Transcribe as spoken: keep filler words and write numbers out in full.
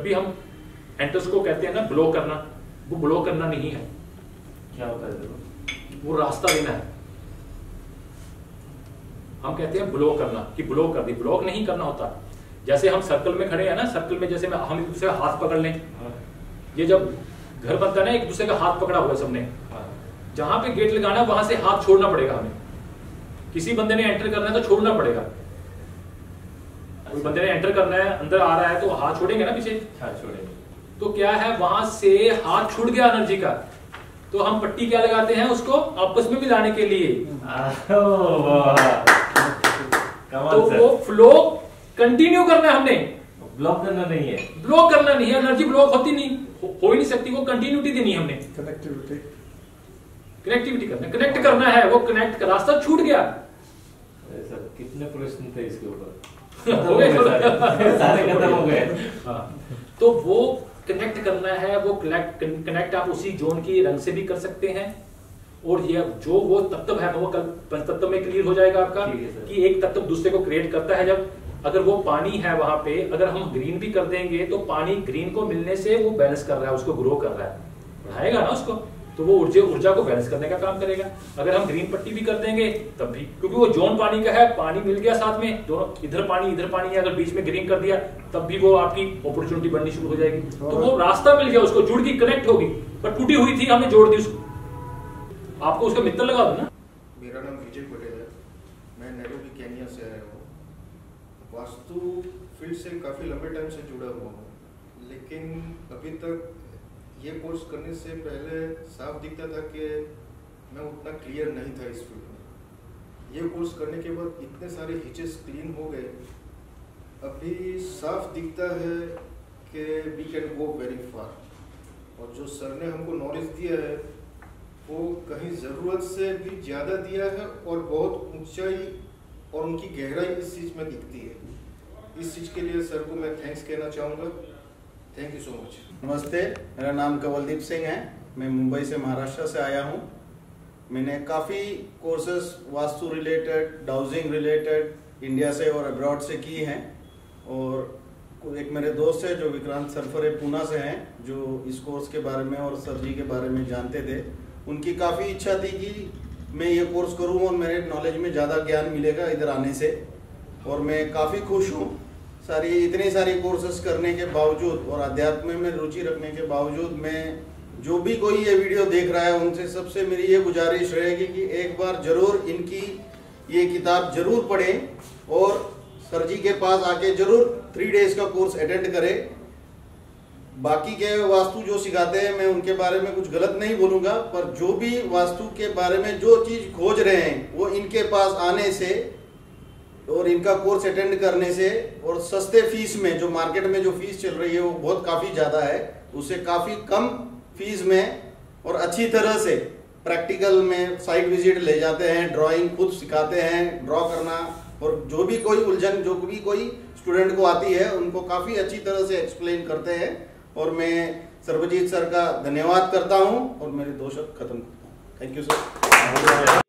भी हम एंटर्स को कहते हैं ना ब्लो करना, वो ब्लो करना नहीं है। क्या होता है? वो रास्ता देना है। हम कहते हैं ब्लो करना, कि ब्लो कर दी। ब्लॉक नहीं करना होता। जैसे हम सर्कल में खड़े हैं ना, सर्कल में जैसे हम एक दूसरे का हाथ पकड़ लें, ये जब घर बनता है ना, एक दूसरे का हाथ पकड़ा हुआ है सबने, जहां पे गेट लगाना वहां से हाथ छोड़ना पड़ेगा हमें। किसी बंदे ने एंटर करना है तो छोड़ना पड़ेगा। कोई बंदे ने एंटर करना है, अंदर आ रहा है तो हाथ छोड़ेंगे ना पीछे। हाँ, छोड़ेंगे। तो क्या है, वहां से हाथ छूट गया एनर्जी का, तो हम पट्टी क्या लगाते हैं उसको आपस में मिलाने के लिए। तो वो फ्लो कंटिन्यू करना है हमने, ब्लॉक करना नहीं है। ब्लॉक करना नहीं है, एनर्जी ब्लॉक होती नहीं, हो, हो ही नहीं सकती। वो कंटिन्यूटी देनी है हमने, कनेक्टिविटी कनेक्टिविटी करना, कनेक्ट करना है। वो कनेक्ट का रास्ता छूट गया। सर कितने प्रश्न थे इसके ऊपर? हो गए सारे खत्म हो गए। तो वो कनेक्ट करना है, वो कनेक्ट कनेक्ट आप उसी जोन की रंग से भी कर सकते हैं। और ये जो वो तत्व है वो कल पंचतत्व में क्लियर हो जाएगा आपका, कि एक तत्व दूसरे को क्रिएट करता है। जब अगर वो पानी है वहां पे, अगर हम ग्रीन भी कर देंगे तो पानी ग्रीन को मिलने से वो बैलेंस कर रहा है, उसको ग्रो कर रहा है, बढ़ाएगा ना उसको, तो वो ऊर्जा ऊर्जा को बैलेंस करने का काम करेगा। अगर हम ग्रीन पट्टी भी कर देंगे तब भी, क्योंकि वो जोन पानी का है, पानी मिल गया साथ में, दोनों इधर पानी इधर पानी है, अगर बीच में ग्रीन कर दिया तब भी वो आपकी अपॉर्चुनिटी बननी शुरू हो जाएगी। तो वो रास्ता मिल गया उसको, जुड़ की कनेक्ट होगी, पर टूटी हुई थी, हमने जोड़ दी उसको। आपको उसका मित्र लगा दो ना। मेरा नाम विजय पटेल है, मैं नैरोबी केन्या से आया हूँ। वास्तु फील्ड से काफ़ी लंबे टाइम से जुड़ा हुआ हूँ, लेकिन अभी तक ये कोर्स करने से पहले साफ दिखता था कि मैं उतना क्लियर नहीं था इस फील्ड में। ये कोर्स करने के बाद इतने सारे हिचेस क्लीन हो गए, अभी साफ दिखता है कि we can go very far. और जो सर ने हमको नॉलेज दिया है वो कहीं ज़रूरत से भी ज़्यादा दिया है, और बहुत ऊंचाई और उनकी गहराई इस चीज़ में दिखती है। इस चीज़ के लिए सर को मैं थैंक्स कहना चाहूँगा। Thank you so much. नमस्ते, मेरा नाम कवलदीप सिंह है, मैं मुंबई से महाराष्ट्र से आया हूँ। मैंने काफ़ी courses Vastu related, dowsing related India से और अब्रॉड से की हैं। और एक मेरे दोस्त है जो विक्रांत सरफरे पूना से हैं, जो इस कोर्स के बारे में और सर जी के बारे में जानते थे। उनकी काफ़ी इच्छा थी कि मैं ये कोर्स करूँ और मेरे नॉलेज में ज़्यादा ज्ञान मिलेगा इधर आने से, और मैं काफ़ी खुश हूँ। सारी इतनी सारी कोर्सेस करने के बावजूद और अध्यात्म में रुचि रखने के बावजूद, मैं जो भी कोई ये वीडियो देख रहा है उनसे सबसे मेरी ये गुजारिश रहेगी कि एक बार ज़रूर इनकी ये किताब ज़रूर पढ़ें और सर जी के पास आके ज़रूर थ्री डेज का कोर्स अटेंड करें। बाकी के वास्तु जो सिखाते हैं मैं उनके बारे में कुछ गलत नहीं बोलूँगा, पर जो भी वास्तु के बारे में जो चीज़ खोज रहे हैं वो इनके पास आने से और इनका कोर्स अटेंड करने से, और सस्ते फीस में, जो मार्केट में जो फीस चल रही है वो बहुत काफ़ी ज़्यादा है, उससे काफ़ी कम फीस में और अच्छी तरह से प्रैक्टिकल में साइट विजिट ले जाते हैं, ड्राइंग खुद सिखाते हैं, ड्रॉ करना, और जो भी कोई उलझन जो भी कोई स्टूडेंट को आती है उनको काफ़ी अच्छी तरह से एक्सप्लेन करते हैं। और मैं सर्वजीत सर का धन्यवाद करता हूँ और मेरे दो शब्द खत्म करता हूँ। Thank you sir.